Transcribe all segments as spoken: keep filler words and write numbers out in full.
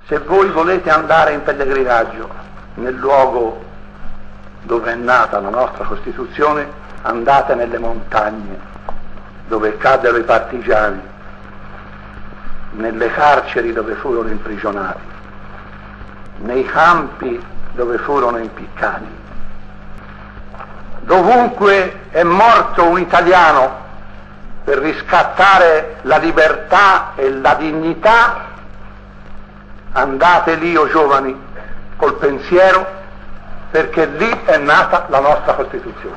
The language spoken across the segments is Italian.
Se voi volete andare in pellegrinaggio nel luogo dove è nata la nostra Costituzione, andate nelle montagne dove caddero i partigiani, nelle carceri dove furono imprigionati, nei campi dove furono impiccati. Dovunque è morto un italiano per riscattare la libertà e la dignità, andate lì, o giovani, col pensiero, perché lì è nata la nostra Costituzione.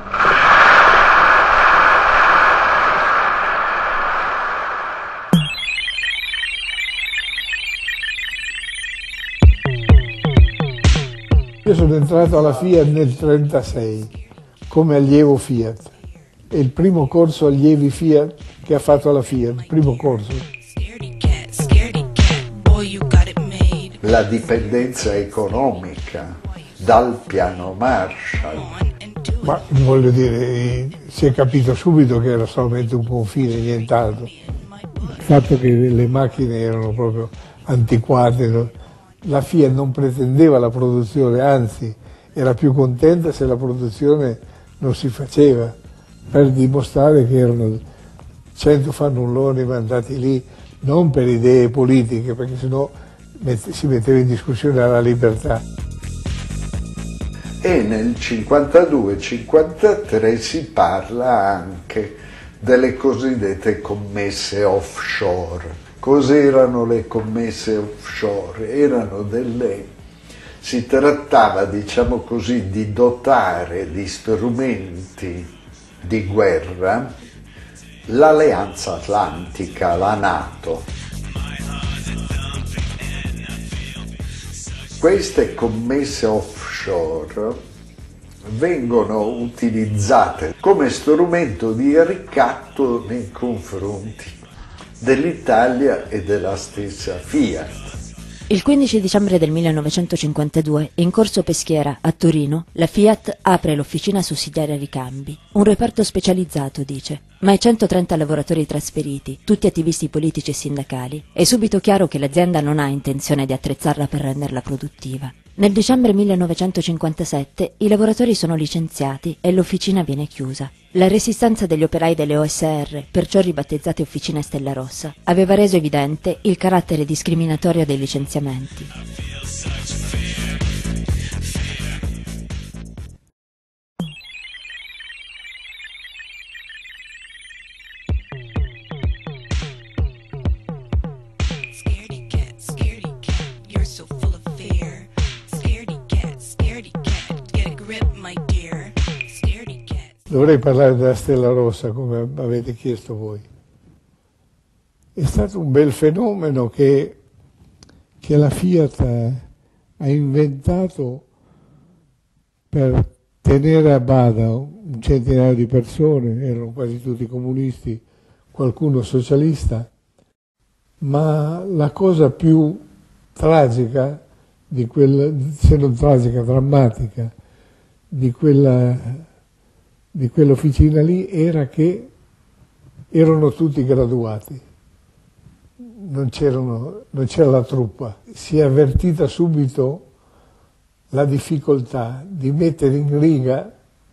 Io sono entrato alla Fiat nel trentasei come allievo Fiat. È il primo corso allievi Fiat che ha fatto la Fiat, il primo corso. La dipendenza economica dal piano Marshall. Ma voglio dire, si è capito subito che era solamente un confine, nient'altro. Il fatto che le macchine erano proprio antiquate, la Fiat non pretendeva la produzione, anzi era più contenta se la produzione non si faceva, per dimostrare che erano cento fannulloni mandati lì non per idee politiche, perché sennò si metteva in discussione la libertà. E nel cinquantadue cinquantatré si parla anche delle cosiddette commesse offshore. Cos'erano le commesse offshore? Erano delle... si trattava, diciamo così, di dotare di strumenti di guerra l'Alleanza Atlantica, la NATO. Queste commesse offshore vengono utilizzate come strumento di ricatto nei confronti dell'Italia e della stessa Fiat. Il quindici dicembre del millenovecentocinquantadue, in Corso Peschiera, a Torino, la Fiat apre l'officina sussidiaria ricambi. Un reparto specializzato, dice, ma ai centotrenta lavoratori trasferiti, tutti attivisti politici e sindacali, è subito chiaro che l'azienda non ha intenzione di attrezzarla per renderla produttiva. Nel dicembre millenovecentocinquantasette i lavoratori sono licenziati e l'officina viene chiusa. La resistenza degli operai delle O S R, perciò ribattezzate Officine Stella Rossa, aveva reso evidente il carattere discriminatorio dei licenziamenti. Dovrei parlare della Stella Rossa, come avete chiesto voi. È stato un bel fenomeno che, che la Fiat ha inventato per tenere a bada un centinaio di persone, erano quasi tutti comunisti, qualcuno socialista, ma la cosa più tragica, di quel, se non tragica, drammatica, di quella... di quell'officina lì era che erano tutti graduati, non c'erano, non c'era la truppa. Si è avvertita subito la difficoltà di mettere in riga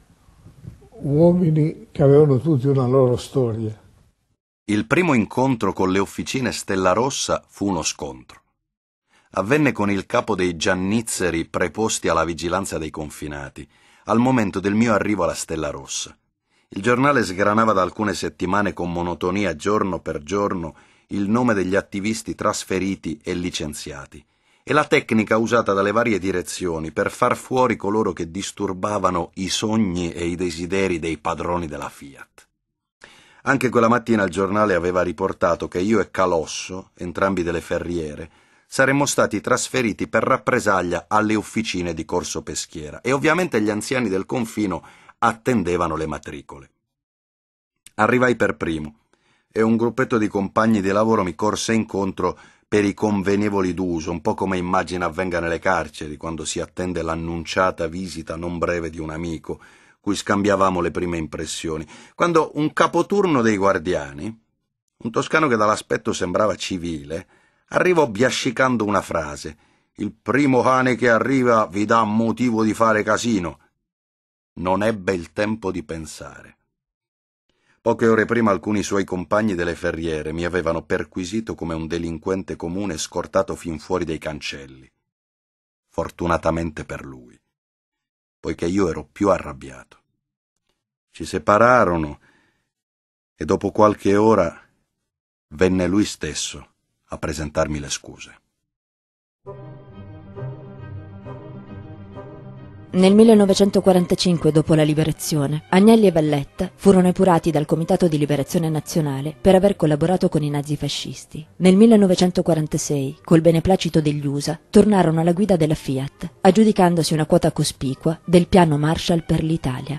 uomini che avevano tutti una loro storia. Il primo incontro con le officine Stella Rossa fu uno scontro. Avvenne con il capo dei giannizzeri preposti alla vigilanza dei confinati, al momento del mio arrivo alla Stella Rossa. Il giornale sgranava da alcune settimane con monotonia giorno per giorno il nome degli attivisti trasferiti e licenziati e la tecnica usata dalle varie direzioni per far fuori coloro che disturbavano i sogni e i desideri dei padroni della Fiat. Anche quella mattina il giornale aveva riportato che io e Calosso, entrambi delle ferriere, saremmo stati trasferiti per rappresaglia alle officine di Corso Peschiera e ovviamente gli anziani del confino attendevano le matricole. Arrivai per primo e un gruppetto di compagni di lavoro mi corse incontro per i convenevoli d'uso, un po' come immagino avvenga nelle carceri quando si attende l'annunciata visita non breve di un amico, cui scambiavamo le prime impressioni, quando un capoturno dei guardiani, un toscano che dall'aspetto sembrava civile, Arrivò biascicando una frase: «Il primo cane che arriva vi dà motivo di fare casino». Non ebbe il tempo di pensare. Poche ore prima alcuni suoi compagni delle ferriere mi avevano perquisito come un delinquente comune scortato fin fuori dei cancelli. Fortunatamente per lui, poiché io ero più arrabbiato. Ci separarono e dopo qualche ora venne lui stesso a presentarmi le scuse. Nel millenovecentoquarantacinque, dopo la liberazione, Agnelli e Valletta furono epurati dal Comitato di Liberazione Nazionale per aver collaborato con i nazifascisti. Nel millenovecentoquarantasei, col beneplacito degli U S A, tornarono alla guida della Fiat, aggiudicandosi una quota cospicua del piano Marshall per l'Italia.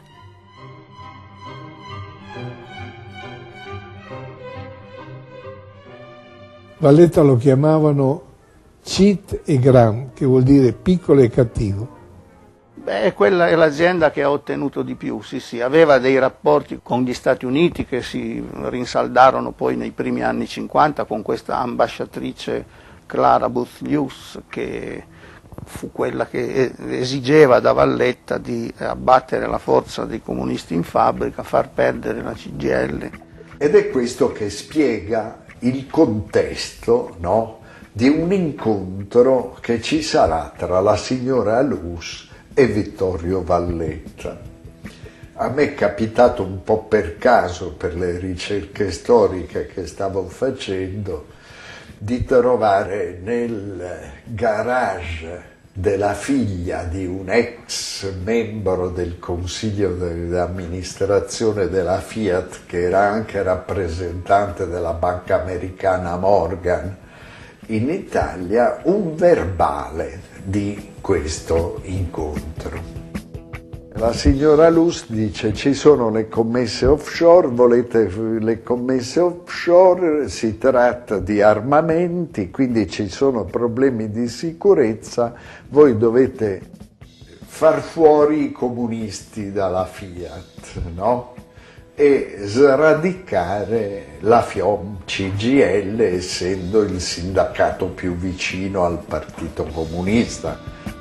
Valletta lo chiamavano Cit e Gram, che vuol dire piccolo e cattivo. Beh, quella è l'azienda che ha ottenuto di più, sì sì, aveva dei rapporti con gli Stati Uniti che si rinsaldarono poi nei primi anni cinquanta con questa ambasciatrice Clara Booth-Luce, che fu quella che esigeva da Valletta di abbattere la forza dei comunisti in fabbrica, far perdere la C G I L. Ed è questo che spiega il contesto, no, di un incontro che ci sarà tra la signora Luce e Vittorio Valletta. A me è capitato un po' per caso, per le ricerche storiche che stavo facendo, di trovare nel garage della figlia di un ex membro del consiglio dell'amministrazione della Fiat, che era anche rappresentante della banca americana Morgan in Italia, un verbale di questo incontro. La signora Luce dice: ci sono le commesse offshore, volete le commesse offshore, si tratta di armamenti, quindi ci sono problemi di sicurezza, voi dovete far fuori i comunisti dalla Fiat, no? E sradicare la FIOM C G I L, essendo il sindacato più vicino al Partito Comunista.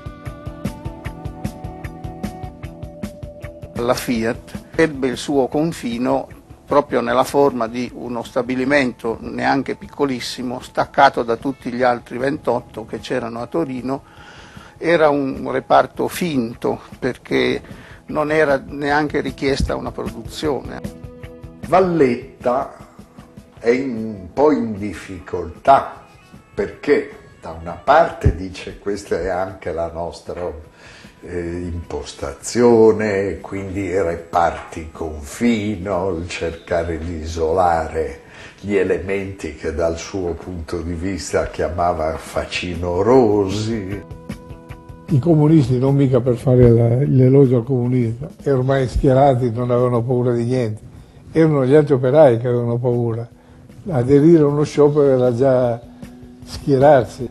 La Fiat ebbe il suo confino proprio nella forma di uno stabilimento neanche piccolissimo, staccato da tutti gli altri ventotto che c'erano a Torino. Era un reparto finto perché non era neanche richiesta una produzione. Valletta è un po' in difficoltà perché da una parte dice: questa è anche la nostra eh, impostazione, quindi i reparti confino, il cercare di isolare gli elementi che dal suo punto di vista chiamava facinorosi. I comunisti, non mica per fare l'elogio al comunismo, e ormai schierati non avevano paura di niente, erano gli altri operai che avevano paura. Aderire a uno sciopero era già schierarsi.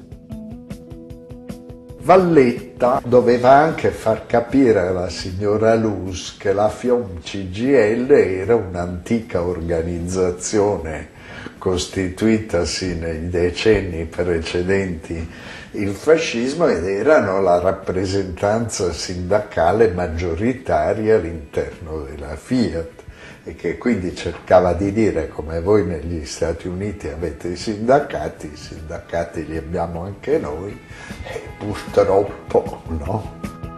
Valletta doveva anche far capire alla signora Luce che la FIOM C G I L era un'antica organizzazione costituitasi nei decenni precedenti il fascismo ed erano la rappresentanza sindacale maggioritaria all'interno della Fiat, e che quindi cercava di dire: come voi negli Stati Uniti avete i sindacati, i sindacati li abbiamo anche noi, e purtroppo no.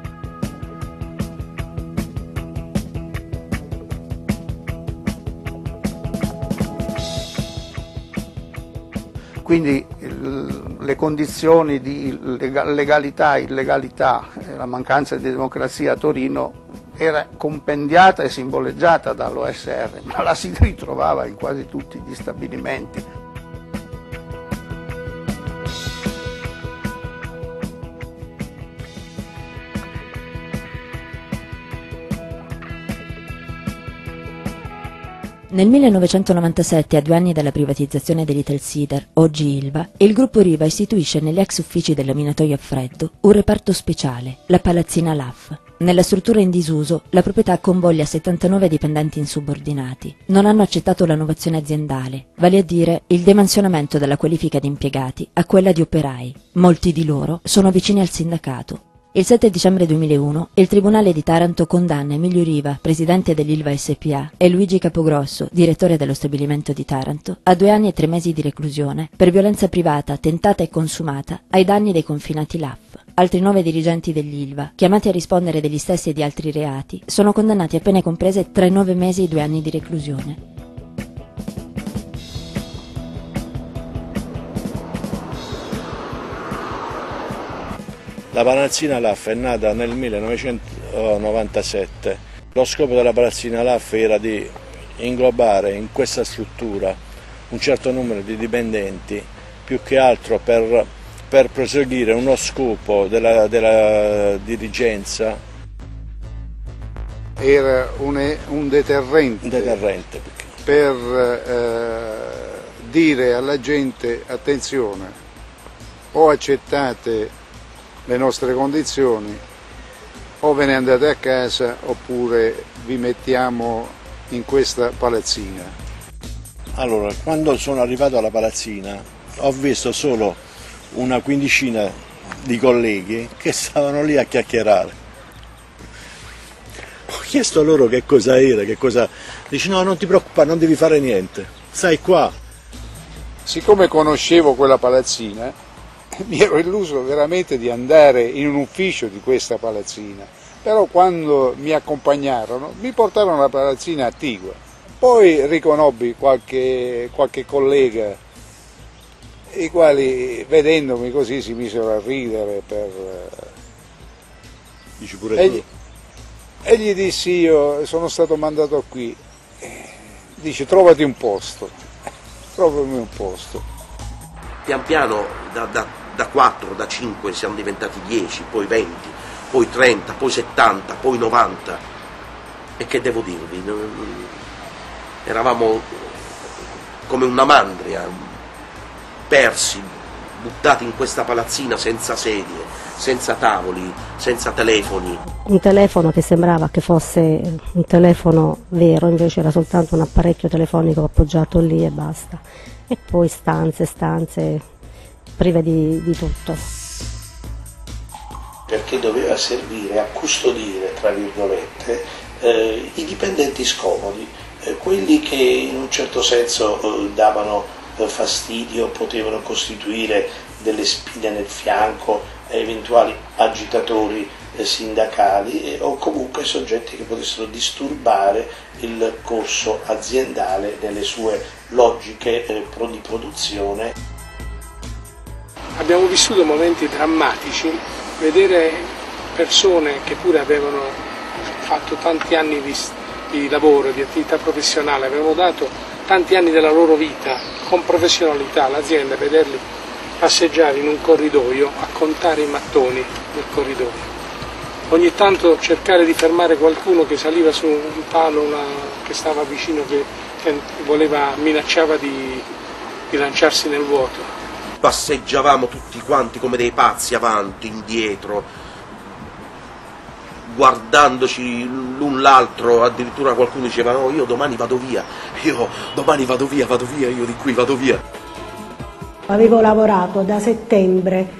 Quindi le condizioni di legalità, illegalità, la mancanza di democrazia a Torino era compendiata e simboleggiata dall'O S R, ma la si ritrovava in quasi tutti gli stabilimenti. Nel millenovecentonovantasette, a due anni dalla privatizzazione dell'Italsider, oggi Ilva, il gruppo Riva istituisce negli ex uffici del laminatoio a freddo un reparto speciale, la Palazzina L A F. Nella struttura in disuso, la proprietà convoglia settantanove dipendenti insubordinati. Non hanno accettato la novazione aziendale, vale a dire il demansionamento della qualifica di impiegati a quella di operai. Molti di loro sono vicini al sindacato. Il sette dicembre duemilauno il Tribunale di Taranto condanna Emilio Riva, presidente dell'Ilva S P A, e Luigi Capogrosso, direttore dello stabilimento di Taranto, a due anni e tre mesi di reclusione per violenza privata tentata e consumata ai danni dei confinati L A F. Altri nove dirigenti dell'Ilva, chiamati a rispondere degli stessi e di altri reati, sono condannati a pene comprese tra i nove mesi e i due anni di reclusione. La palazzina L A F è nata nel millenovecentonovantasette. Lo scopo della palazzina L A F era di inglobare in questa struttura un certo numero di dipendenti, più che altro per, per proseguire uno scopo della, della dirigenza. Era un, un deterrente, Un deterrente per eh, dire alla gente: attenzione, o accettate le nostre condizioni o ve ne andate a casa oppure vi mettiamo in questa palazzina. Allora, quando sono arrivato alla palazzina ho visto solo una quindicina di colleghi che stavano lì a chiacchierare. Ho chiesto loro che cosa era, che cosa... Dice: no, non ti preoccupare, non devi fare niente, stai qua. Siccome conoscevo quella palazzina, mi ero illuso veramente di andare in un ufficio di questa palazzina, però quando mi accompagnarono mi portarono alla palazzina attigua. Poi riconobbi qualche, qualche collega, i quali vedendomi così si misero a ridere. Per... Dici pure e, tu. E gli dissi: io sono stato mandato qui. Dice: trovati un posto, trovami un posto. Pian piano da, da, da quattro, da cinque siamo diventati dieci, poi venti, poi trenta, poi settanta, poi novanta. E che devo dirvi? Eravamo come una mandria, persi, buttati in questa palazzina senza sedie, senza tavoli, senza telefoni. Un telefono che sembrava che fosse un telefono vero, invece era soltanto un apparecchio telefonico appoggiato lì e basta. E poi stanze, stanze prive di, di tutto. Perché doveva servire a custodire, tra virgolette, eh, i dipendenti scomodi, eh, quelli che in un certo senso eh, davano eh, fastidio, potevano costituire delle spine nel fianco a eventuali agitatori eh, sindacali eh, o comunque soggetti che potessero disturbare il corso aziendale nelle sue logiche eh, di produzione. Abbiamo vissuto momenti drammatici, vedere persone che pure avevano fatto tanti anni di, di lavoro, di attività professionale, avevano dato tanti anni della loro vita con professionalità all'azienda, vederli passeggiare in un corridoio a contare i mattoni del corridoio. Ogni tanto cercare di fermare qualcuno che saliva su un palo una, che stava vicino, che, che voleva, minacciava di, di lanciarsi nel vuoto. Passeggiavamo tutti quanti come dei pazzi avanti, indietro, guardandoci l'un l'altro, addirittura qualcuno diceva: no, io domani vado via, io domani vado via, vado via, io di qui vado via. Avevo lavorato da settembre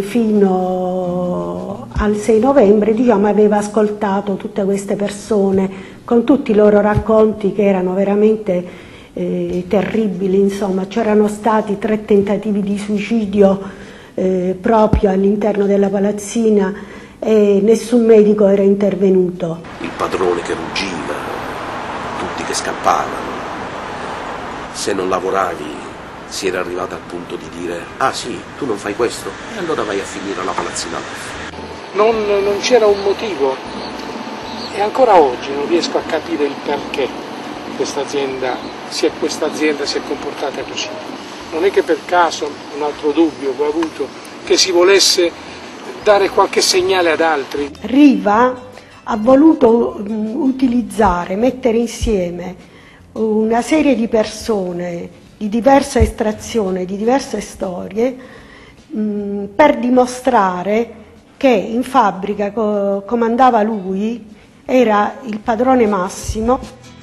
fino al sei novembre, diciamo, avevo ascoltato tutte queste persone con tutti i loro racconti che erano veramente eh, terribili, insomma. C'erano stati tre tentativi di suicidio eh, proprio all'interno della palazzina e nessun medico era intervenuto. Il padrone che ruggiva, tutti che scappavano. Se non lavoravi si era arrivato al punto di dire: ah sì, tu non fai questo? E allora vai a finire alla palazzina. Non, non c'era un motivo e ancora oggi non riesco a capire il perché questa azienda si è, questa azienda si è comportata così. Non è che per caso, un altro dubbio che ho avuto, che si volesse dare qualche segnale ad altri. Riva ha voluto um, utilizzare, mettere insieme una serie di persone di diversa estrazione, di diverse storie, mh, per dimostrare che in fabbrica co- comandava lui, era il padrone massimo.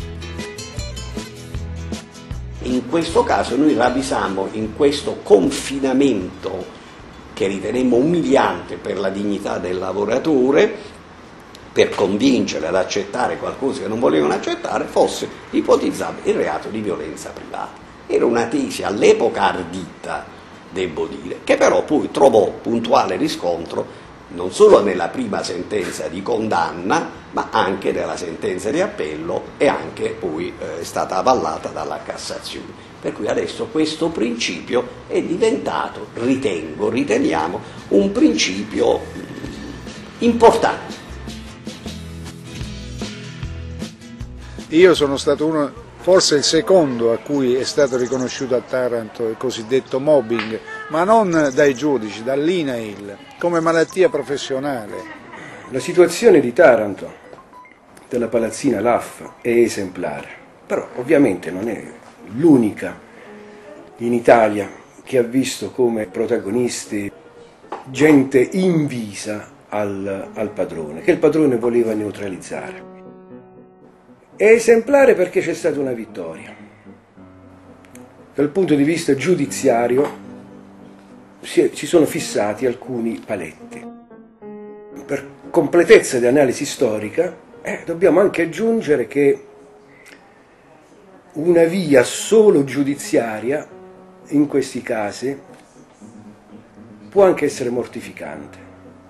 In questo caso noi ravvisammo in questo confinamento che ritenemmo umiliante per la dignità del lavoratore, per convincere ad accettare qualcosa che non volevano accettare, fosse ipotizzabile il reato di violenza privata. Era una tesi all'epoca ardita, devo dire, che però poi trovò puntuale riscontro non solo nella prima sentenza di condanna, ma anche nella sentenza di appello, e anche poi eh, è stata avallata dalla Cassazione. Per cui adesso questo principio è diventato, ritengo, riteniamo, un principio importante. Io sono stato uno, forse il secondo a cui è stato riconosciuto a Taranto il cosiddetto mobbing, ma non dai giudici, dall'I N A I L, come malattia professionale. La situazione di Taranto, della palazzina L A F, è esemplare, però ovviamente non è l'unica in Italia che ha visto come protagonisti gente invisa al, al padrone, che il padrone voleva neutralizzare. È esemplare perché c'è stata una vittoria. Dal punto di vista giudiziario si è, ci sono fissati alcuni paletti. Per completezza di analisi storica eh, dobbiamo anche aggiungere che una via solo giudiziaria in questi casi può anche essere mortificante.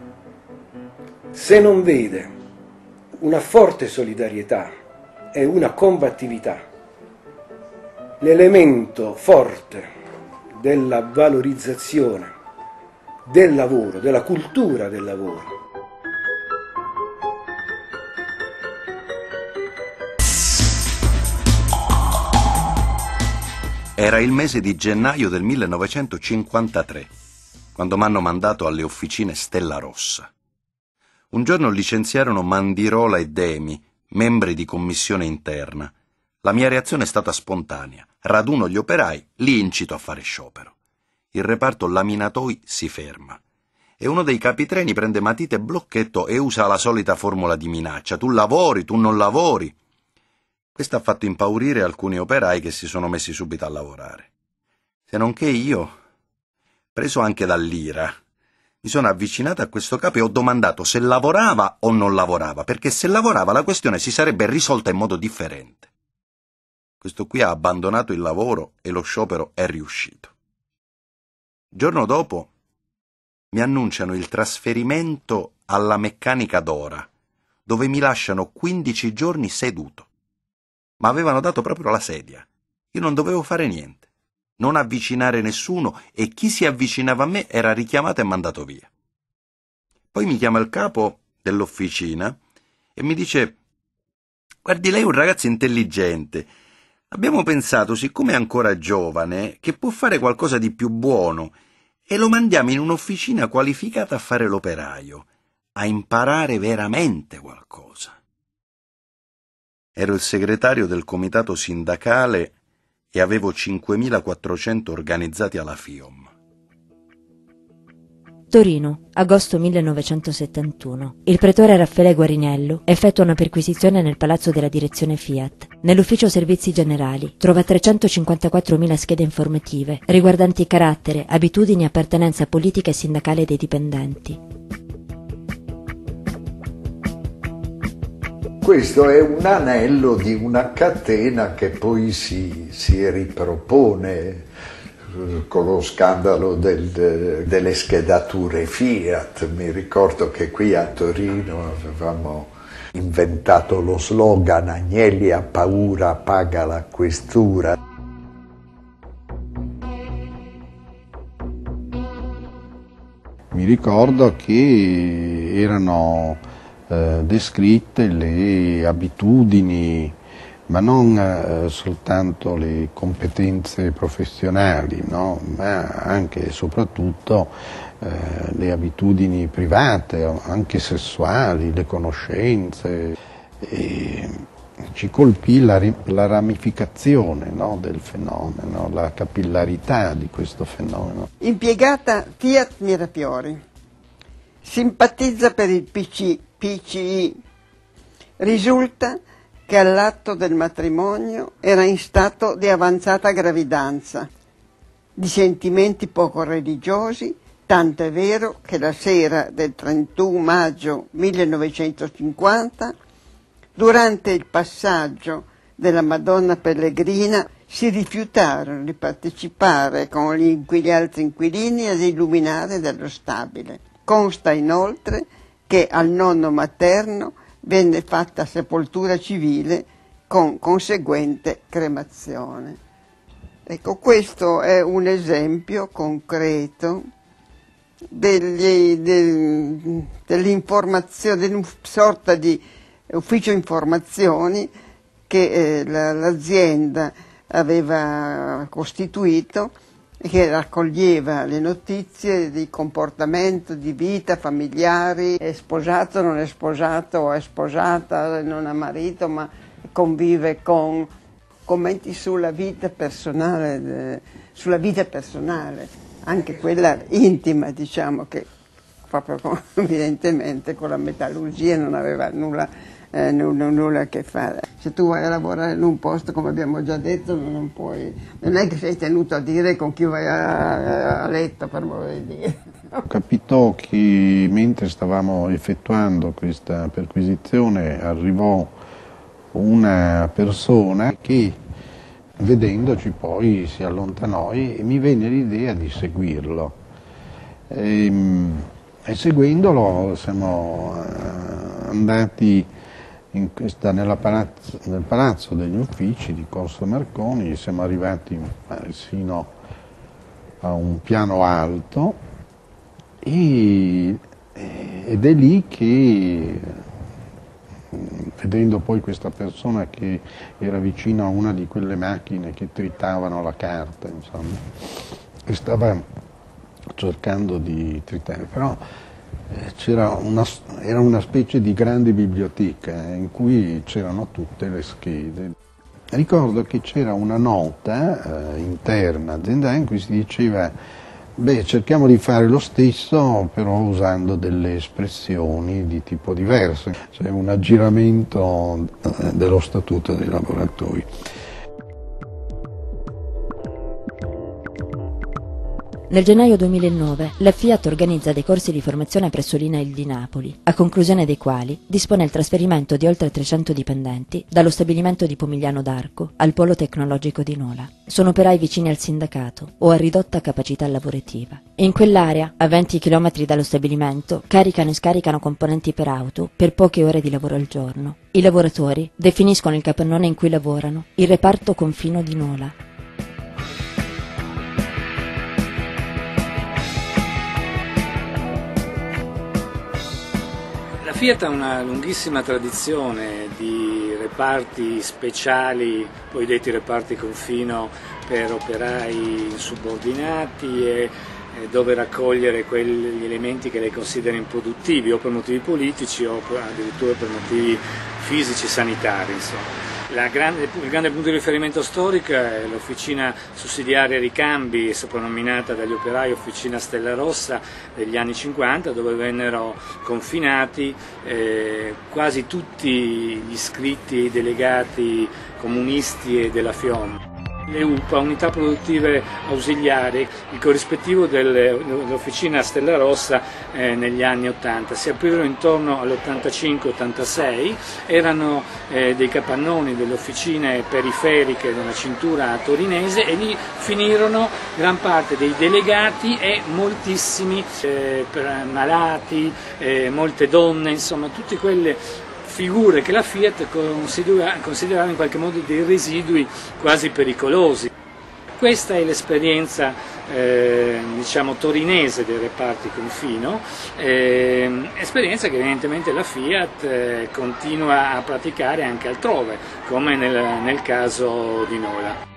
Se non vede una forte solidarietà e una combattività, l'elemento forte della valorizzazione del lavoro, della cultura del lavoro. Era il mese di gennaio del millenovecentocinquantatré, quando m'hanno mandato alle officine Stella Rossa. Un giorno licenziarono Mandirola e Demi, membri di commissione interna. La mia reazione è stata spontanea. Raduno gli operai, li incito a fare sciopero. Il reparto laminatoi si ferma e uno dei capitreni prende matita e blocchetto e usa la solita formula di minaccia: tu lavori, tu non lavori. Questo ha fatto impaurire alcuni operai che si sono messi subito a lavorare. Se non che io, preso anche dall'ira, mi sono avvicinato a questo capo e ho domandato se lavorava o non lavorava, perché se lavorava la questione si sarebbe risolta in modo differente. Questo qui ha abbandonato il lavoro e lo sciopero è riuscito. Il giorno dopo mi annunciano il trasferimento alla meccanica Dora, dove mi lasciano quindici giorni seduto. Ma avevano dato proprio la sedia. Io non dovevo fare niente. Non avvicinare nessuno, e chi si avvicinava a me era richiamato e mandato via. Poi mi chiama il capo dell'officina e mi dice: guardi, lei è un ragazzo intelligente, abbiamo pensato, siccome è ancora giovane, che può fare qualcosa di più buono e lo mandiamo in un'officina qualificata a fare l'operaio, a imparare veramente qualcosa. Ero il segretario del comitato sindacale e avevo cinquemilaquattrocento organizzati alla FIOM. Torino, agosto millenovecentosettantuno. Il pretore Raffaele Guariniello effettua una perquisizione nel palazzo della direzione Fiat. Nell'ufficio servizi generali trova trecentocinquantaquattromila schede informative riguardanti carattere, abitudini e appartenenza politica e sindacale dei dipendenti. Questo è un anello di una catena che poi si, si ripropone con lo scandalo del, delle schedature Fiat. Mi ricordo che qui a Torino avevamo inventato lo slogan "Agnelli ha paura, paga la questura". Mi ricordo che erano eh, descritte le abitudini, ma non eh, soltanto le competenze professionali, no? Ma anche e soprattutto eh, le abitudini private, anche sessuali, le conoscenze. E ci colpì la, la ramificazione, no, del fenomeno, la capillarità di questo fenomeno. Impiegata Fiat Mirafiori. simpatizza per il P C I. Risulta che all'atto del matrimonio era in stato di avanzata gravidanza, di sentimenti poco religiosi, tanto è vero che la sera del trentuno maggio millenovecentocinquanta, durante il passaggio della Madonna Pellegrina, si rifiutarono di partecipare con gli altri inquilini ad illuminare dello stabile. Consta inoltre che al nonno materno venne fatta sepoltura civile con conseguente cremazione. Ecco, questo è un esempio concreto degli, del, dell'informazione, di una sorta di ufficio informazioni che eh, la, l'azienda aveva costituito e che raccoglieva le notizie di comportamento, di vita, familiari, è sposato, non è sposato, è sposata, non ha marito, ma convive con commenti sulla vita personale, eh, sulla vita personale, anche quella intima, diciamo, che proprio con, evidentemente con la metallurgia non aveva nulla Eh, nulla, nulla a che fare. Se tu vai a lavorare in un posto, come abbiamo già detto, non puoi, non è che sei tenuto a dire con chi vai a, a letto, per modo di dire. Capitò che mentre stavamo effettuando questa perquisizione arrivò una persona che, vedendoci, poi si allontanò e mi venne l'idea di seguirlo. E, e seguendolo siamo andati In questa, nella palazzo, nel palazzo degli uffici di Corso Marconi, siamo arrivati fino a un piano alto e, ed è lì che, vedendo poi questa persona che era vicino a una di quelle macchine che tritavano la carta, insomma, e stava cercando di tritare, però C'era una, era una specie di grande biblioteca in cui c'erano tutte le schede. Ricordo che c'era una nota eh, interna aziendale in cui si diceva: beh, cerchiamo di fare lo stesso, però usando delle espressioni di tipo diverso, cioè un aggiramento eh, dello statuto dei lavoratori. Nel gennaio duemilanove la Fiat organizza dei corsi di formazione presso l'I N A I L di Napoli, a conclusione dei quali dispone il trasferimento di oltre trecento dipendenti dallo stabilimento di Pomigliano d'Arco al polo tecnologico di Nola. Sono operai vicini al sindacato o a ridotta capacità lavorativa. In quell'area, a venti chilometri dallo stabilimento, caricano e scaricano componenti per auto per poche ore di lavoro al giorno. I lavoratori definiscono il capannone in cui lavorano il reparto confino di Nola. La Fiat ha una lunghissima tradizione di reparti speciali, poi detti reparti confino, per operai insubordinati e dove raccogliere quegli elementi che lei considera improduttivi o per motivi politici o addirittura per motivi fisici sanitari, insomma. La grande, il grande punto di riferimento storico è l'officina sussidiaria Ricambi, soprannominata dagli operai Officina Stella Rossa, degli anni cinquanta, dove vennero confinati eh, quasi tutti gli iscritti e i delegati comunisti e della FIOM. Le U P A, unità produttive ausiliari, il corrispettivo dell'officina Stella Rossa eh, negli anni ottanta, si aprirono intorno all'ottantacinque ottantasei, erano eh, dei capannoni delle officine periferiche della cintura torinese e lì finirono gran parte dei delegati e moltissimi eh, malati, eh, molte donne, insomma tutte quelle figure che la Fiat considera, considerava in qualche modo dei residui quasi pericolosi. Questa è l'esperienza eh, diciamo torinese dei reparti confino, eh, esperienza che evidentemente la Fiat eh, continua a praticare anche altrove, come nel, nel caso di Nola.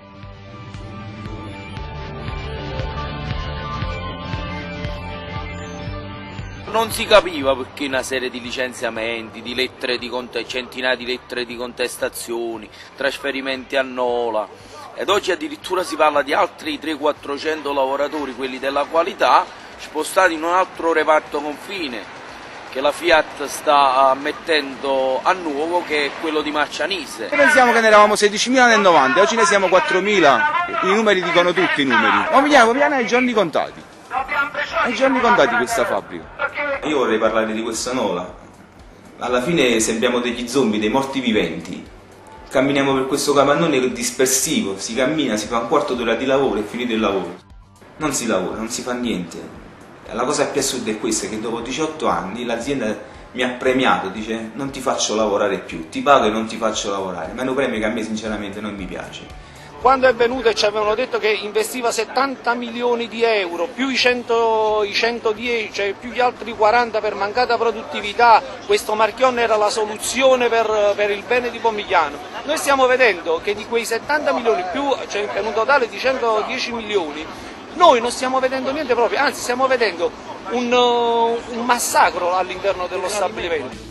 Non si capiva perché una serie di licenziamenti, di lettere di centinaia di lettere di contestazioni, trasferimenti a Nola, ed oggi addirittura si parla di altri trecento quattrocento lavoratori, quelli della qualità, spostati in un altro reparto confine, che la Fiat sta mettendo a nuovo, che è quello di Marcianise. Pensiamo che ne eravamo sedicimila nel novanta, oggi ne siamo quattromila, i numeri dicono tutti i numeri. Pomigliano Pomigliano ha i giorni contati, ha i giorni contati questa fabbrica. Io vorrei parlare di questa Nola. Alla fine sembriamo degli zombie, dei morti viventi. Camminiamo per questo capannone dispersivo, si cammina, si fa un quarto d'ora di lavoro e finito il lavoro. Non si lavora, non si fa niente. La cosa più assurda è questa, che dopo diciotto anni l'azienda mi ha premiato, dice non ti faccio lavorare più, ti pago e non ti faccio lavorare, ma è un premio che a me sinceramente non mi piace. Quando è venuto e ci avevano detto che investiva settanta milioni di euro, più i, cento, i centodieci, cioè più gli altri quaranta per mancata produttività, questo Marchionne era la soluzione per, per il bene di Pomigliano. Noi stiamo vedendo che di quei settanta milioni più, cioè per un totale di centodieci milioni, noi non stiamo vedendo niente proprio, anzi stiamo vedendo un, uh, un massacro all'interno dello stabilimento.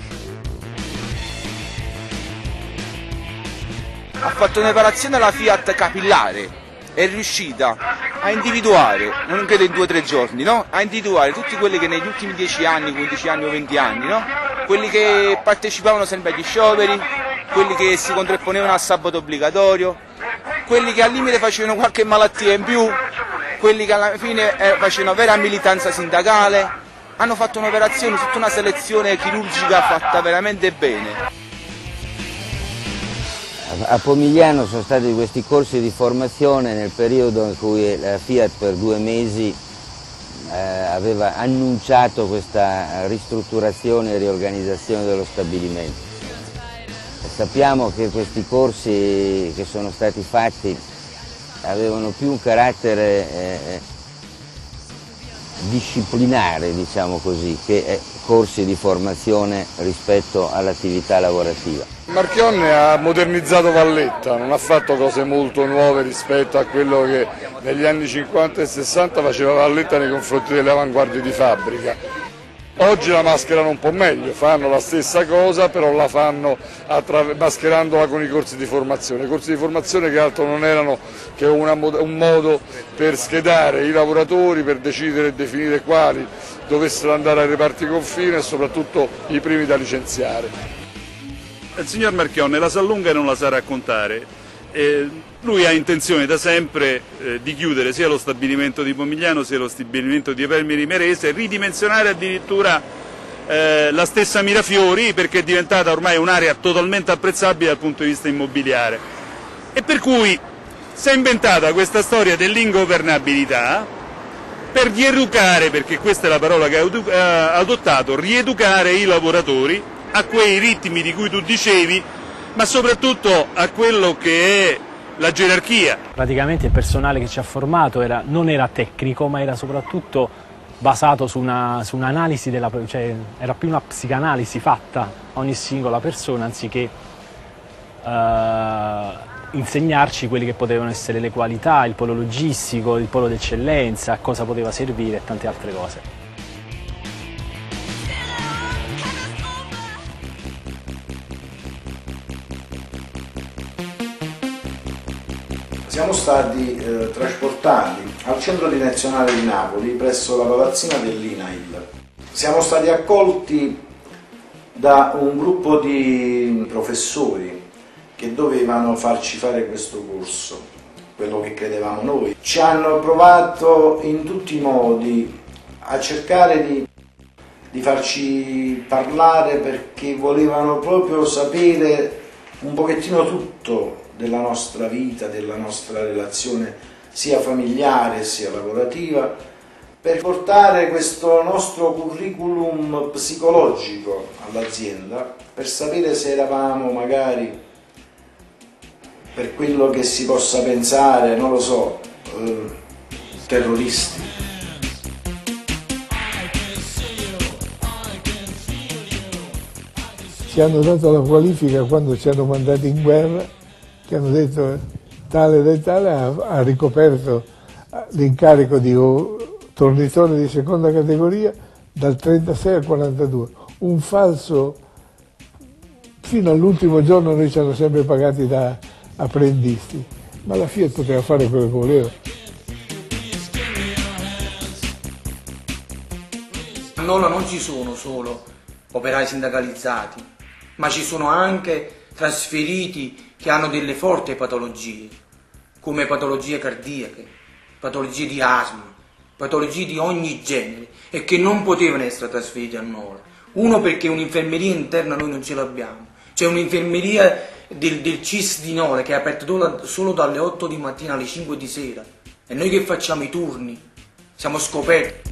Ha fatto un'operazione alla Fiat capillare, è riuscita a individuare, non credo in due o tre giorni, no? A individuare tutti quelli che negli ultimi dieci anni, quindici anni o venti anni, no? Quelli che partecipavano sempre agli scioperi, quelli che si contrapponevano al sabato obbligatorio, quelli che al limite facevano qualche malattia in più, quelli che alla fine eh, facevano vera militanza sindacale. Hanno fatto un'operazione, tutta una selezione chirurgica fatta veramente bene. A Pomigliano sono stati questi corsi di formazione nel periodo in cui la Fiat per due mesi eh, aveva annunciato questa ristrutturazione e riorganizzazione dello stabilimento. Sappiamo che questi corsi che sono stati fatti avevano più un carattere eh, disciplinare, diciamo così, che eh, corsi di formazione rispetto all'attività lavorativa. Marchionne ha modernizzato Valletta, non ha fatto cose molto nuove rispetto a quello che negli anni cinquanta e sessanta faceva Valletta nei confronti delle avanguardie di fabbrica. Oggi la mascherano un po' meglio, fanno la stessa cosa, però la fanno mascherandola con i corsi di formazione. I corsi di formazione che altro non erano che una, un modo per schedare i lavoratori, per decidere e definire quali dovessero andare ai reparti confine e soprattutto i primi da licenziare. Il signor Marchionne la sa lunga e non la sa raccontare. Eh, lui ha intenzione da sempre eh, di chiudere sia lo stabilimento di Pomigliano sia lo stabilimento di Vermiri Merese, ridimensionare addirittura eh, la stessa Mirafiori, perché è diventata ormai un'area totalmente apprezzabile dal punto di vista immobiliare. E per cui si è inventata questa storia dell'ingovernabilità per rieducare, perché questa è la parola che ha adottato, rieducare i lavoratori a quei ritmi di cui tu dicevi, ma soprattutto a quello che è la gerarchia. Praticamente il personale che ci ha formato era, non era tecnico, ma era soprattutto basato su una, su un'analisi della, cioè era più una psicanalisi fatta a ogni singola persona, anziché eh, insegnarci quelle che potevano essere le qualità, il polo logistico, il polo d'eccellenza, a cosa poteva servire e tante altre cose. Siamo stati eh, trasportati al centro direzionale di Napoli presso la palazzina dell'I N A I L. Siamo stati accolti da un gruppo di professori che dovevano farci fare questo corso, quello che credevamo noi. Ci hanno provato in tutti i modi a cercare di, di farci parlare, perché volevano proprio sapere un pochettino tutto della nostra vita, della nostra relazione sia familiare sia lavorativa, per portare questo nostro curriculum psicologico all'azienda, per sapere se eravamo magari, per quello che si possa pensare, non lo so, eh, terroristi. Ci hanno dato la qualifica quando ci hanno mandati in guerra, che hanno detto tale e tale ha, ha ricoperto l'incarico di tornitore di seconda categoria dal trentasei al quarantadue. Un falso, fino all'ultimo giorno noi ci hanno sempre pagati da apprendisti, ma la Fiat poteva fare quello che voleva. A Nola non ci sono solo operai sindacalizzati, ma ci sono anche trasferiti che hanno delle forti patologie, come patologie cardiache, patologie di asma, patologie di ogni genere, e che non potevano essere trasferiti a Nola. Uno, perché un'infermeria interna noi non ce l'abbiamo, c'è un'infermeria del, del C I S di Nola che è aperta solo dalle otto di mattina alle cinque di sera, e noi che facciamo i turni siamo scoperti.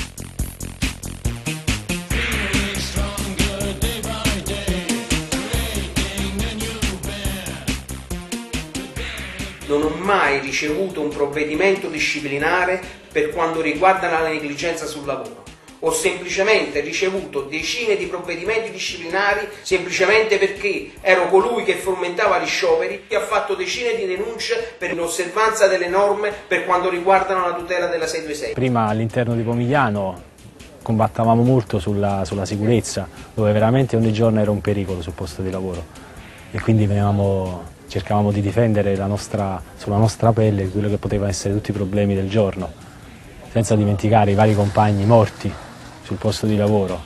Non ho mai ricevuto un provvedimento disciplinare per quanto riguarda la negligenza sul lavoro. Ho semplicemente ricevuto decine di provvedimenti disciplinari semplicemente perché ero colui che fomentava gli scioperi e ha fatto decine di denunce per inosservanza delle norme per quanto riguardano la tutela della sei due sei. Prima all'interno di Pomigliano combattavamo molto sulla, sulla sicurezza, dove veramente ogni giorno era un pericolo sul posto di lavoro, e quindi venivamo... cercavamo di difendere la nostra, sulla nostra pelle quello che potevano essere tutti i problemi del giorno, senza dimenticare i vari compagni morti sul posto di lavoro.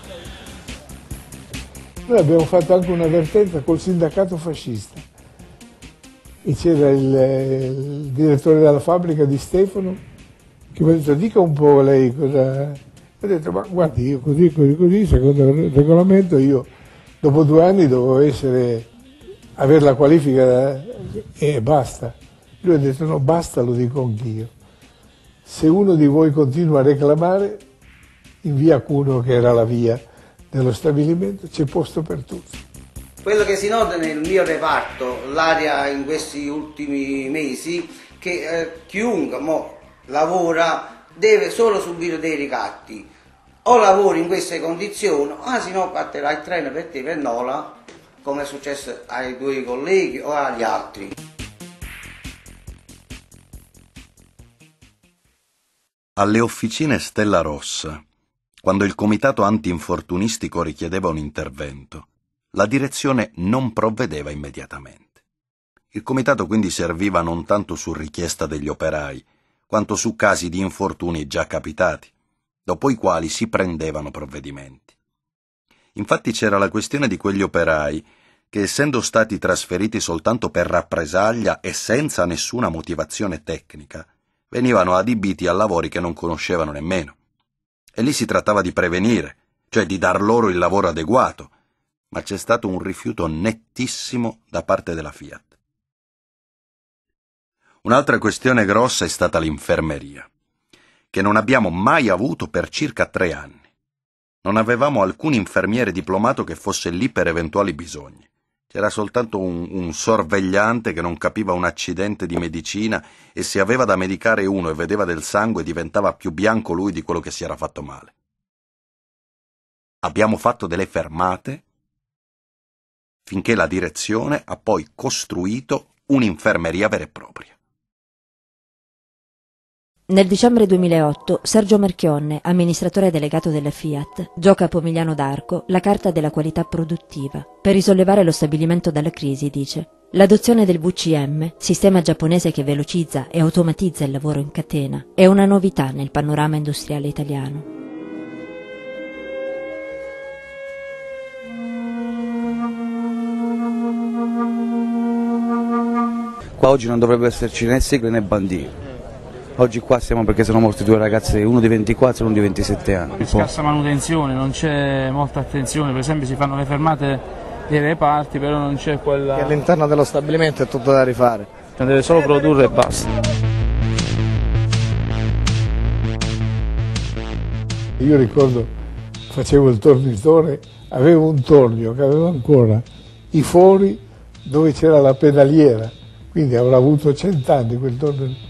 Noi abbiamo fatto anche un'avvertenza col sindacato fascista, e c'era il, il direttore della fabbrica di Stefano che mi ha detto: dica un po' lei cosa... ho detto: ma guardi, io così, così, così, secondo il regolamento io dopo due anni dovevo essere... avere la qualifica e basta. Lui ha detto: no, basta, lo dico anch'io. Se uno di voi continua a reclamare, in via Cuno, che era la via dello stabilimento, c'è posto per tutti. Quello che si nota nel mio reparto, l'area in questi ultimi mesi, che eh, chiunque mo lavora deve solo subire dei ricatti. O lavori in queste condizioni, o se no partirà il treno per te per Nola, come è successo ai tuoi colleghi o agli altri. Alle officine Stella Rossa, quando il comitato antinfortunistico richiedeva un intervento, la direzione non provvedeva immediatamente. Il comitato quindi serviva non tanto su richiesta degli operai, quanto su casi di infortuni già capitati, dopo i quali si prendevano provvedimenti. Infatti c'era la questione di quegli operai che, essendo stati trasferiti soltanto per rappresaglia e senza nessuna motivazione tecnica, venivano adibiti a lavori che non conoscevano nemmeno. E lì si trattava di prevenire, cioè di dar loro il lavoro adeguato, ma c'è stato un rifiuto nettissimo da parte della Fiat. Un'altra questione grossa è stata l'infermeria, che non abbiamo mai avuto per circa tre anni. Non avevamo alcun infermiere diplomato che fosse lì per eventuali bisogni. C'era soltanto un, un sorvegliante che non capiva un accidente di medicina, e se aveva da medicare uno e vedeva del sangue diventava più bianco lui di quello che si era fatto male. Abbiamo fatto delle fermate finché la direzione ha poi costruito un'infermeria vera e propria. Nel dicembre duemilaotto Sergio Marchionne, amministratore delegato della Fiat, gioca a Pomigliano d'Arco la carta della qualità produttiva per risollevare lo stabilimento dalla crisi, dice. L'adozione del V C M, sistema giapponese che velocizza e automatizza il lavoro in catena, è una novità nel panorama industriale italiano. Qua oggi non dovrebbe esserci né sigle né bandire. Oggi qua siamo perché sono morti due ragazze, uno di ventiquattro e uno di ventisette anni. C'è scarsa manutenzione, non c'è molta attenzione, per esempio si fanno le fermate dei reparti, però non c'è quella... E all'interno dello stabilimento è tutto da rifare. Deve solo produrre e basta. Io ricordo, facevo il tornitore, avevo un tornio che aveva ancora i fori dove c'era la pedaliera, quindi avrà avuto cent'anni quel tornio.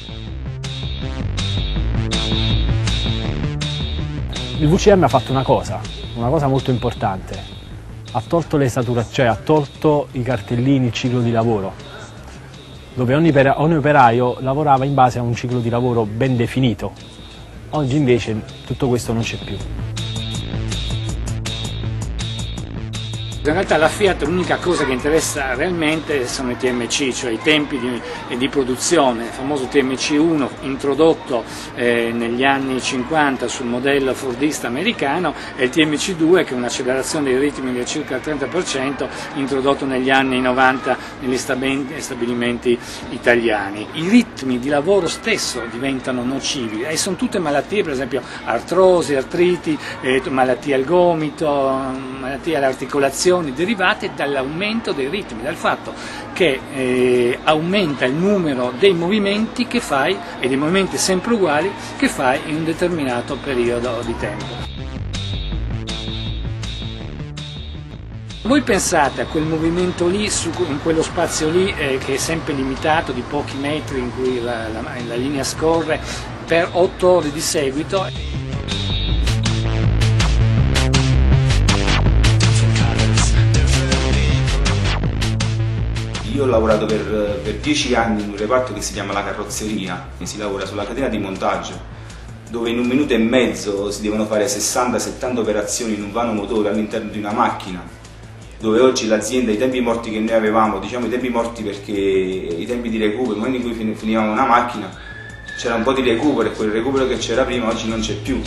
Il V C M ha fatto una cosa, una cosa molto importante, ha tolto le saturazioni, cioè ha tolto i cartellini, il ciclo di lavoro, dove ogni, ogni operaio lavorava in base a un ciclo di lavoro ben definito. Oggi invece tutto questo non c'è più. In realtà la Fiat l'unica cosa che interessa realmente sono i T M C, cioè i tempi di, di produzione. Il famoso T M C uno introdotto eh, negli anni cinquanta sul modello fordista americano e il T M C due che è un'accelerazione dei ritmi di circa il trenta per cento introdotto negli anni novanta negli stabilimenti italiani. I ritmi di lavoro stesso diventano nocivi e sono tutte malattie, per esempio artrosi, artriti, eh, malattie al gomito, malattie alle articolazioni, derivate dall'aumento dei ritmi, dal fatto che eh, aumenta il numero dei movimenti che fai e dei movimenti sempre uguali che fai in un determinato periodo di tempo. Voi pensate a quel movimento lì, su, in quello spazio lì eh, che è sempre limitato di pochi metri in cui la, la, la linea scorre per otto ore di seguito. Io ho lavorato per, per dieci anni in un reparto che si chiama la carrozzeria, e si lavora sulla catena di montaggio, dove in un minuto e mezzo si devono fare sessanta settanta operazioni in un vano motore all'interno di una macchina, dove oggi l'azienda, i tempi morti che noi avevamo, diciamo i tempi morti perché i tempi di recupero, nel momento in cui finivamo una macchina, c'era un po' di recupero e quel recupero che c'era prima oggi non c'è più.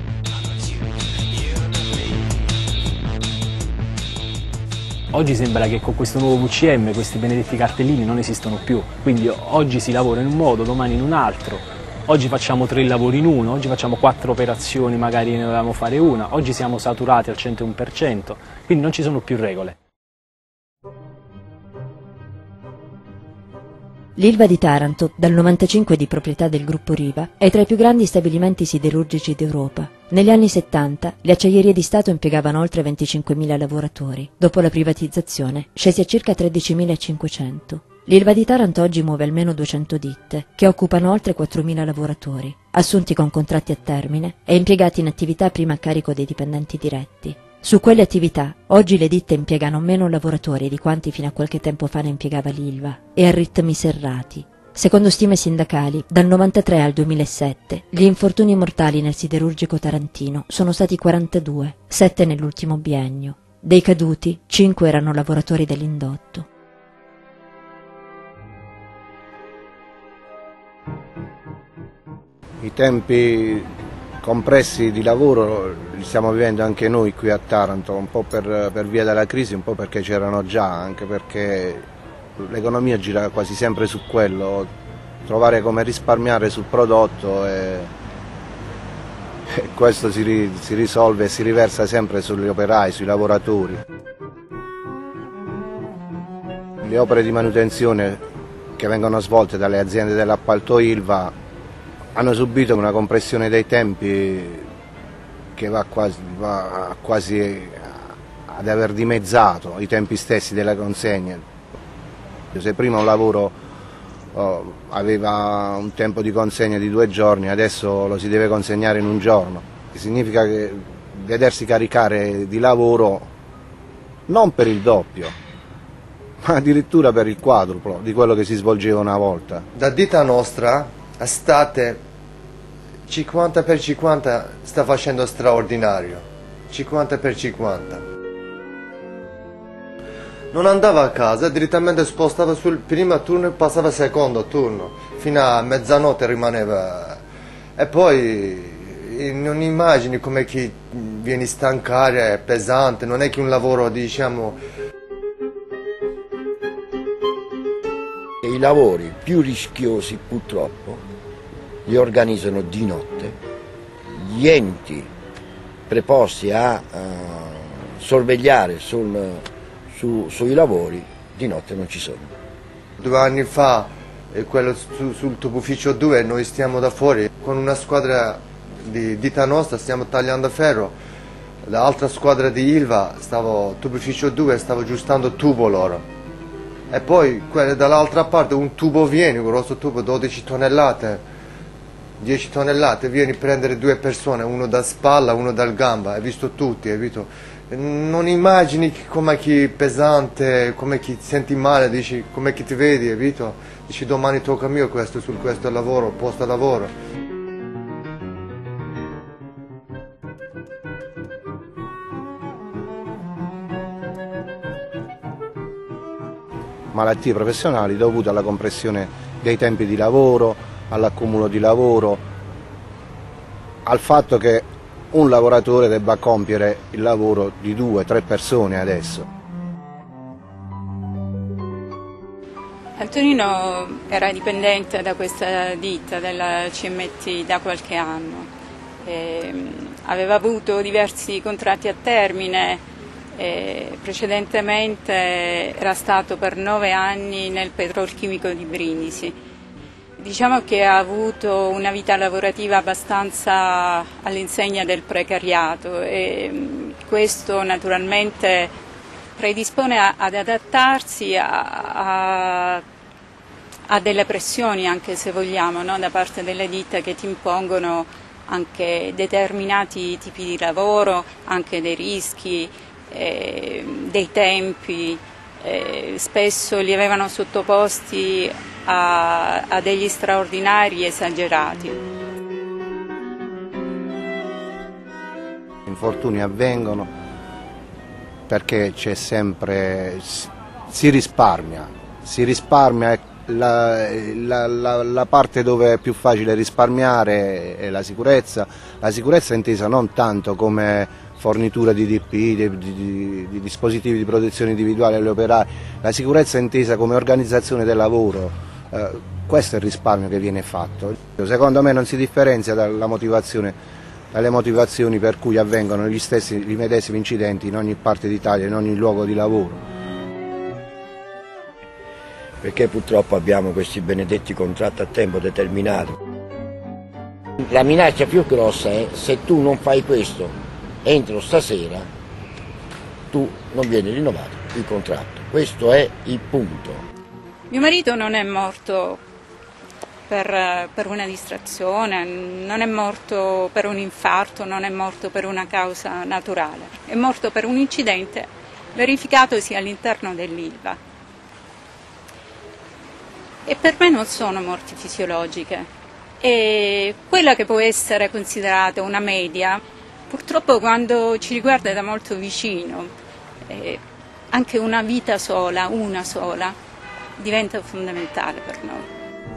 Oggi sembra che con questo nuovo V C M questi benedetti cartellini non esistono più, quindi oggi si lavora in un modo, domani in un altro, oggi facciamo tre lavori in uno, oggi facciamo quattro operazioni, magari ne dovevamo fare una, oggi siamo saturati al centouno per cento, quindi non ci sono più regole. L'Ilva di Taranto, dal novantacinque di proprietà del gruppo Riva, è tra i più grandi stabilimenti siderurgici d'Europa. Negli anni settanta le Acciaierie di Stato impiegavano oltre venticinquemila lavoratori. Dopo la privatizzazione scesi a circa tredicimilacinquecento. L'Ilva di Taranto oggi muove almeno duecento ditte, che occupano oltre quattromila lavoratori, assunti con contratti a termine e impiegati in attività prima a carico dei dipendenti diretti. Su quelle attività oggi le ditte impiegano meno lavoratori di quanti fino a qualche tempo fa ne impiegava l'Ilva, e a ritmi serrati. Secondo stime sindacali, dal novantatré al duemilasette gli infortuni mortali nel siderurgico tarantino sono stati quarantadue, sette nell'ultimo biennio. Dei caduti, cinque erano lavoratori dell'indotto. I tempi compressi di lavoro li stiamo vivendo anche noi qui a Taranto, un po' per, per via della crisi, un po' perché c'erano già, anche perché l'economia gira quasi sempre su quello, trovare come risparmiare sul prodotto e, e questo si, ri, si risolve e si riversa sempre sugli operai, sui lavoratori. Le opere di manutenzione che vengono svolte dalle aziende dell'appalto Ilva hanno subito una compressione dei tempi che va quasi, va quasi ad aver dimezzato i tempi stessi delle consegne. Se prima un lavoro oh, aveva un tempo di consegna di due giorni, adesso lo si deve consegnare in un giorno. Significa che vedersi caricare di lavoro non per il doppio, ma addirittura per il quadruplo di quello che si svolgeva una volta. Da ditta nostra, estate cinquanta per cinquanta sta facendo straordinario, cinquanta per cinquanta. Non andava a casa, direttamente spostava sul primo turno e passava al secondo turno, fino a mezzanotte rimaneva. E poi non immagini come chi vieni stancare, è pesante, non è che un lavoro, diciamo. I lavori più rischiosi purtroppo li organizzano di notte, gli enti preposti a uh, sorvegliare sul, su, sui lavori di notte non ci sono. Due anni fa, eh, quello su, sul tubo ufficio due, noi stiamo da fuori con una squadra di ditta nostra, stiamo tagliando ferro, l'altra squadra di Ilva, stavo tubo ufficio due, stavo aggiustando tubo loro. E poi dall'altra parte un tubo viene, un grosso tubo, dodici tonnellate, dieci tonnellate, vieni a prendere due persone, uno da spalla, uno dal gamba, hai visto tutti, hai visto? Non immagini come chi pesante, come chi ti senti male, dici come chi ti vedi, hai visto? Dici domani tocca a me questo, su questo lavoro, posto lavoro. malattie professionali dovute alla compressione dei tempi di lavoro, all'accumulo di lavoro, al fatto che un lavoratore debba compiere il lavoro di due, tre persone adesso. Antonino era dipendente da questa ditta della C M T da qualche anno, e aveva avuto diversi contratti a termine, e precedentemente era stato per nove anni nel petrolchimico di Brindisi. Diciamo che ha avuto una vita lavorativa abbastanza all'insegna del precariato e questo naturalmente predispone a, ad adattarsi a, a, a delle pressioni, anche se vogliamo, no? Da parte delle ditte che ti impongono anche determinati tipi di lavoro, anche dei rischi, eh, dei tempi, eh, spesso li avevano sottoposti a, a degli straordinari esagerati. Infortuni avvengono perché c'è sempre, si risparmia, si risparmia, la, la, la, la parte dove è più facile risparmiare è la sicurezza, la sicurezza è intesa non tanto come fornitura di D P I, di, di, di dispositivi di protezione individuale agli operai, la sicurezza è intesa come organizzazione del lavoro, eh, questo è il risparmio che viene fatto. Secondo me non si differenzia dalla motivazione dalle motivazioni per cui avvengono gli stessi, gli medesimi incidenti in ogni parte d'Italia, in ogni luogo di lavoro. Perché purtroppo abbiamo questi benedetti contratti a tempo determinato. La minaccia più grossa è se tu non fai questo entro stasera, tu non vieni rinnovato il contratto. Questo è il punto. Mio marito non è morto Per, per una distrazione, non è morto per un infarto, non è morto per una causa naturale, è morto per un incidente verificatosi all'interno dell'Ilva. E per me non sono morti fisiologiche. E quella che può essere considerata una media, purtroppo quando ci riguarda da molto vicino, eh, anche una vita sola, una sola, diventa fondamentale per noi.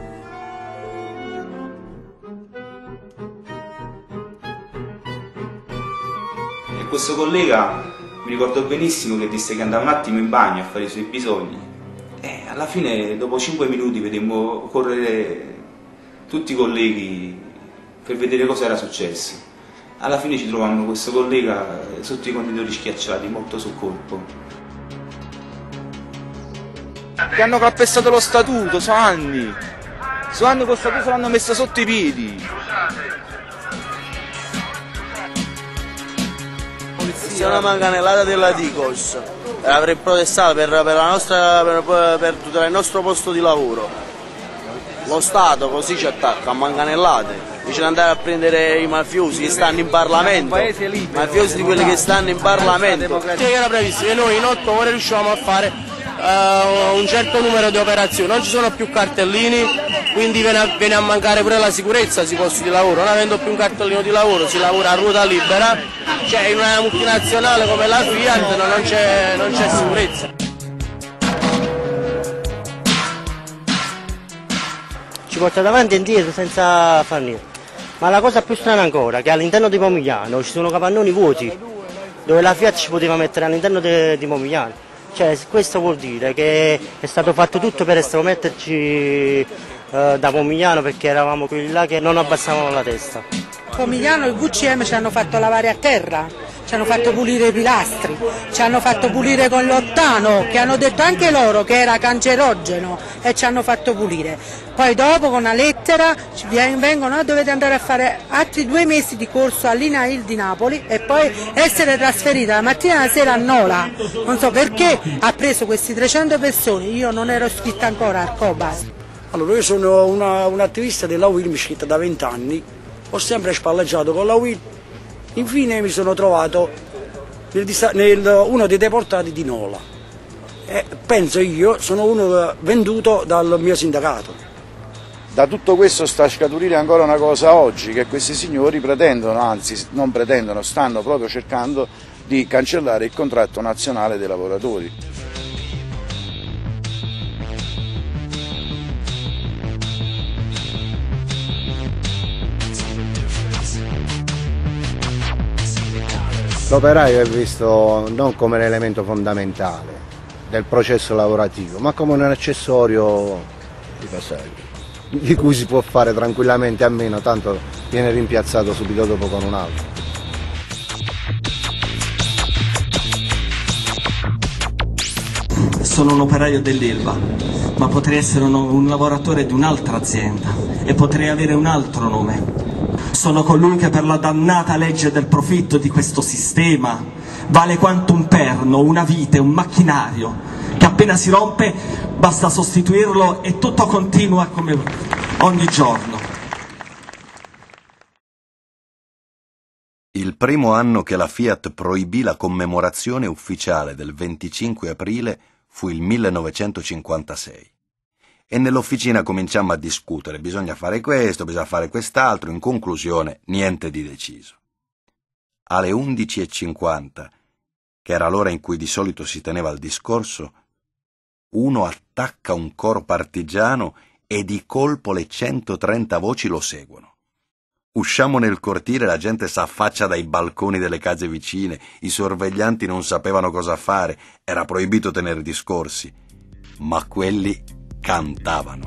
Questo collega mi ricordo benissimo che disse che andava un attimo in bagno a fare i suoi bisogni e alla fine dopo cinque minuti vedemmo correre tutti i colleghi per vedere cosa era successo. Alla fine ci trovammo questo collega sotto i conditori schiacciati, morto sul colpo. Che hanno calpestato lo statuto, sono anni, sono anni che lo statuto l'hanno messo sotto i piedi. Se una manganellata della Digos avrei protestato per, per, la nostra, per, per tutelare il nostro posto di lavoro. Lo Stato così ci attacca a manganellate, invece di andare a prendere i mafiosi che stanno in Parlamento, i mafiosi di quelli che stanno in Parlamento. Era previsto che noi in otto ore riusciamo a fare uh, un certo numero di operazioni, non ci sono più cartellini, quindi viene a, viene a mancare pure la sicurezza sui posti di lavoro, non avendo più un cartellino di lavoro si lavora a ruota libera, cioè in una multinazionale come la Fiat non c'è, non c'è sicurezza. Ci porta davanti e indietro senza far niente, ma la cosa più strana ancora è che all'interno di Pomigliano ci sono capannoni vuoti, dove la Fiat ci poteva mettere all'interno di Pomigliano, cioè questo vuol dire che è stato fatto tutto per estrometterci da Pomigliano perché eravamo quelli là che non abbassavano la testa. Pomigliano il V C M ci hanno fatto lavare a terra, ci hanno fatto pulire i pilastri, ci hanno fatto pulire con l'ottano, che hanno detto anche loro che era cancerogeno e ci hanno fatto pulire. Poi dopo con una lettera ci vengono, dovete andare a fare altri due mesi di corso all'Inail di Napoli e poi essere trasferita la mattina e la sera a Nola. Non so perché ha preso questi trecento persone, io non ero iscritta ancora al Cobas. Allora, io sono una, un attivista della U I L, mi iscritta da vent'anni, ho sempre spalleggiato con la U I L, infine mi sono trovato nel, nel, uno dei deportati di Nola e penso io sono uno venduto dal mio sindacato. Da tutto questo sta a scaturire ancora una cosa oggi, che questi signori pretendono, anzi non pretendono, stanno proprio cercando di cancellare il contratto nazionale dei lavoratori. L'operaio è visto non come l'elemento fondamentale del processo lavorativo, ma come un accessorio di passaggio, di cui si può fare tranquillamente a meno, tanto viene rimpiazzato subito dopo con un altro. Sono un operaio dell'Ilva, ma potrei essere un, un lavoratore di un'altra azienda e potrei avere un altro nome. Sono colui che per la dannata legge del profitto di questo sistema vale quanto un perno, una vite, un macchinario, che appena si rompe basta sostituirlo e tutto continua come ogni giorno. Il primo anno che la Fiat proibì la commemorazione ufficiale del venticinque aprile fu il millenovecentocinquantasei. E nell'officina cominciammo a discutere, bisogna fare questo, bisogna fare quest'altro, in conclusione niente di deciso. Alle undici e cinquanta, che era l'ora in cui di solito si teneva il discorso, uno attacca un coro partigiano e di colpo le centotrenta voci lo seguono. Usciamo nel cortile, la gente s'affaccia dai balconi delle case vicine, i sorveglianti non sapevano cosa fare, era proibito tenere discorsi, ma quelli cantavano.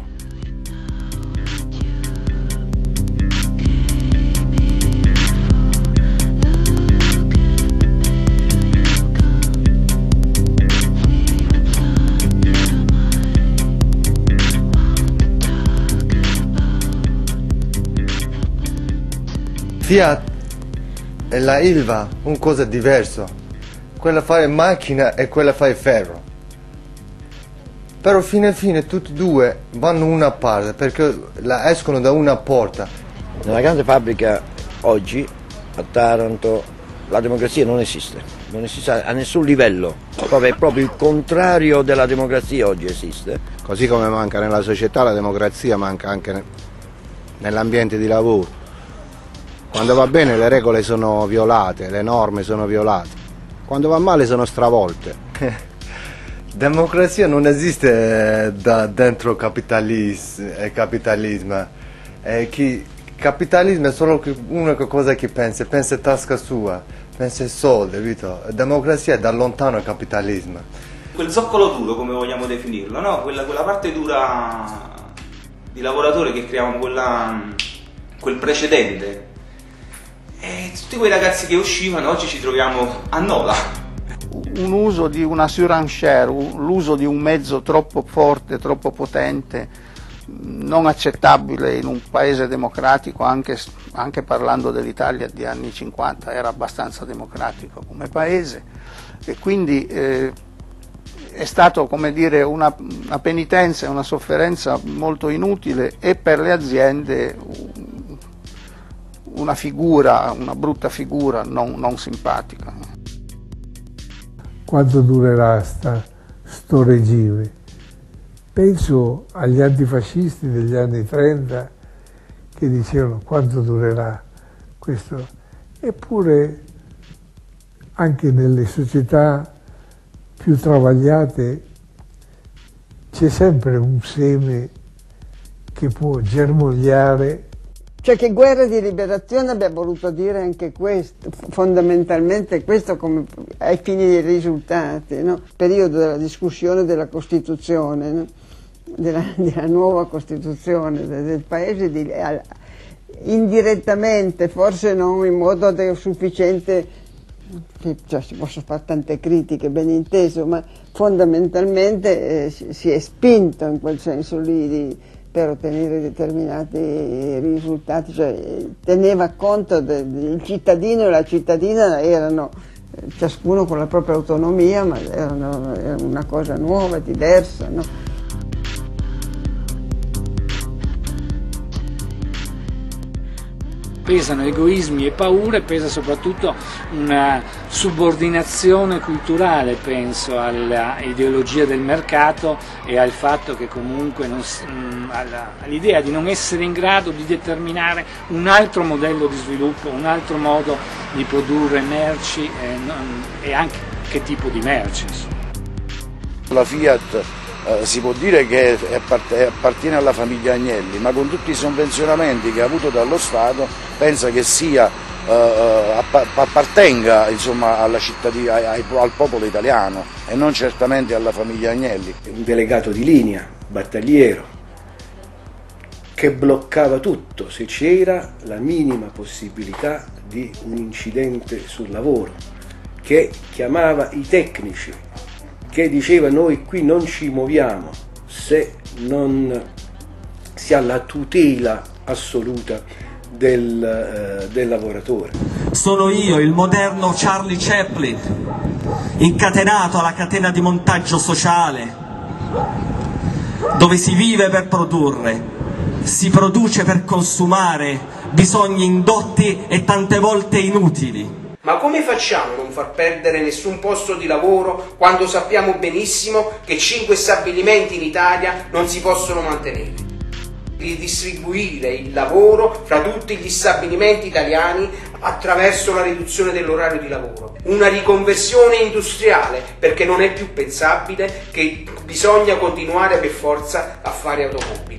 Fiat e la Ilva un cosa diverso, quella fa macchina e quella fa ferro. Però fine a fine tutti e due vanno una parte perché la escono da una porta. Nella grande fabbrica oggi a Taranto la democrazia non esiste, non esiste a nessun livello, proprio, è proprio il contrario della democrazia oggi esiste. Così come manca nella società la democrazia, manca anche nell'ambiente di lavoro. Quando va bene le regole sono violate, le norme sono violate, quando va male sono stravolte. Democrazia non esiste da dentro capitalismo, eh, capitalismo. Eh, chi, capitalismo è solo l'unica cosa che pensa, pensa a tasca sua, pensa ai soldi, capito? Democrazia è da lontano il capitalismo. Quel zoccolo duro, come vogliamo definirlo, no? Quella, quella parte dura di lavoratore che creiamo, quella, quel precedente. E tutti quei ragazzi che uscivano oggi ci troviamo a Nola. Un uso di una surenchère, l'uso di un mezzo troppo forte, troppo potente, non accettabile in un paese democratico, anche, anche parlando dell'Italia di anni cinquanta, era abbastanza democratico come paese e quindi eh, è stato, come dire, una, una penitenza e una sofferenza molto inutile e per le aziende una figura, una brutta figura non, non simpatica. Quanto durerà sta, sto regime? Penso agli antifascisti degli anni trenta che dicevano quanto durerà questo. Eppure anche nelle società più travagliate c'è sempre un seme che può germogliare. Cioè che guerra di liberazione abbia voluto dire anche questo, fondamentalmente questo come ai fini dei risultati, no? Periodo della discussione della Costituzione, no? della, della nuova Costituzione del, del Paese, di, eh, indirettamente, forse non in modo sufficiente, cioè si possono fare tante critiche, ben inteso, ma fondamentalmente eh, si, si è spinto in quel senso lì di, per ottenere determinati risultati, cioè teneva conto del cittadino e la cittadina, erano ciascuno con la propria autonomia, ma erano, era una cosa nuova, diversa, no? Pesano egoismi e paure, pesa soprattutto una subordinazione culturale, penso, all'ideologia del mercato e al fatto che comunque all'idea di non essere in grado di determinare un altro modello di sviluppo, un altro modo di produrre merci e, non, e anche che tipo di merci. La Fiat eh, si può dire che appartiene alla famiglia Agnelli, ma con tutti i sovvenzionamenti che ha avuto dallo Stato pensa che sia eh, appartenga insomma, alla cittadina, ai, al popolo italiano e non certamente alla famiglia Agnelli. Un delegato di linea, battagliero, che bloccava tutto se c'era la minima possibilità di un incidente sul lavoro, che chiamava i tecnici, che diceva noi qui non ci muoviamo se non si ha la tutela assoluta del, eh, del lavoratore. Sono io, il moderno Charlie Chaplin, incatenato alla catena di montaggio sociale, dove si vive per produrre, si produce per consumare bisogni indotti e tante volte inutili. Ma come facciamo a non far perdere nessun posto di lavoro quando sappiamo benissimo che cinque stabilimenti in Italia non si possono mantenere? Ridistribuire il lavoro fra tutti gli stabilimenti italiani attraverso la riduzione dell'orario di lavoro. Una riconversione industriale, perché non è più pensabile che bisogna continuare per forza a fare automobili.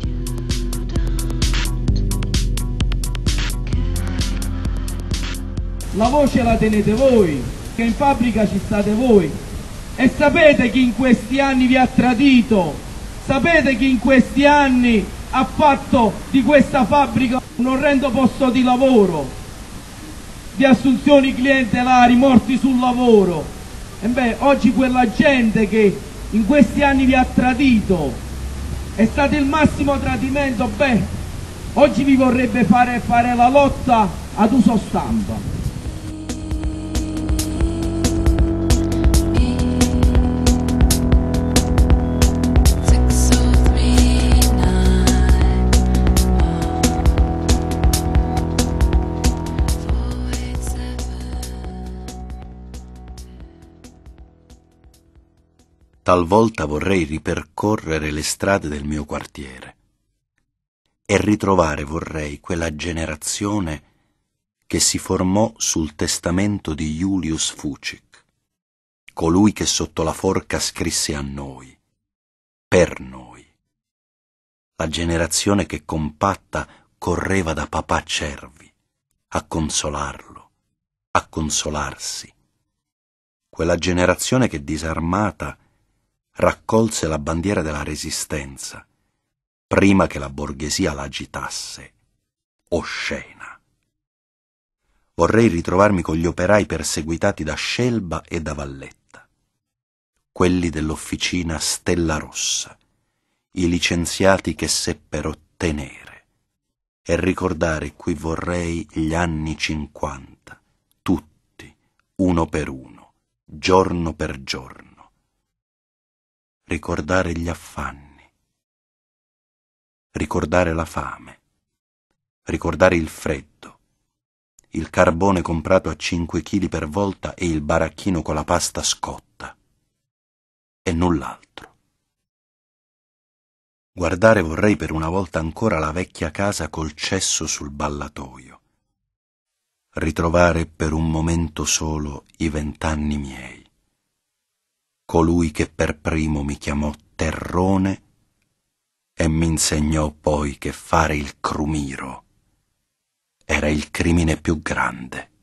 La voce la tenete voi, che in fabbrica ci state voi, e sapete chi in questi anni vi ha tradito, sapete chi in questi anni ha fatto di questa fabbrica un orrendo posto di lavoro, di assunzioni clientelari, morti sul lavoro. E beh, oggi quella gente che in questi anni vi ha tradito, è stato il massimo tradimento, beh, oggi vi vorrebbe fare fare la lotta ad uso stampa. Talvolta vorrei ripercorrere le strade del mio quartiere e ritrovare vorrei quella generazione che si formò sul testamento di Julius Fučík, colui che sotto la forca scrisse a noi, per noi, la generazione che compatta correva da papà Cervi a consolarlo, a consolarsi, quella generazione che disarmata raccolse la bandiera della Resistenza prima che la borghesia la agitasse, oscena. Vorrei ritrovarmi con gli operai perseguitati da Scelba e da Valletta, quelli dell'officina Stella Rossa, i licenziati che seppero tenere, e ricordare qui vorrei gli anni cinquanta, tutti, uno per uno, giorno per giorno. Ricordare gli affanni, ricordare la fame, ricordare il freddo, il carbone comprato a cinque chili per volta e il baracchino con la pasta scotta, e null'altro. Guardare vorrei per una volta ancora la vecchia casa col cesso sul ballatoio, ritrovare per un momento solo i vent'anni miei. Colui che per primo mi chiamò terrone e mi insegnò poi che fare il crumiro era il crimine più grande.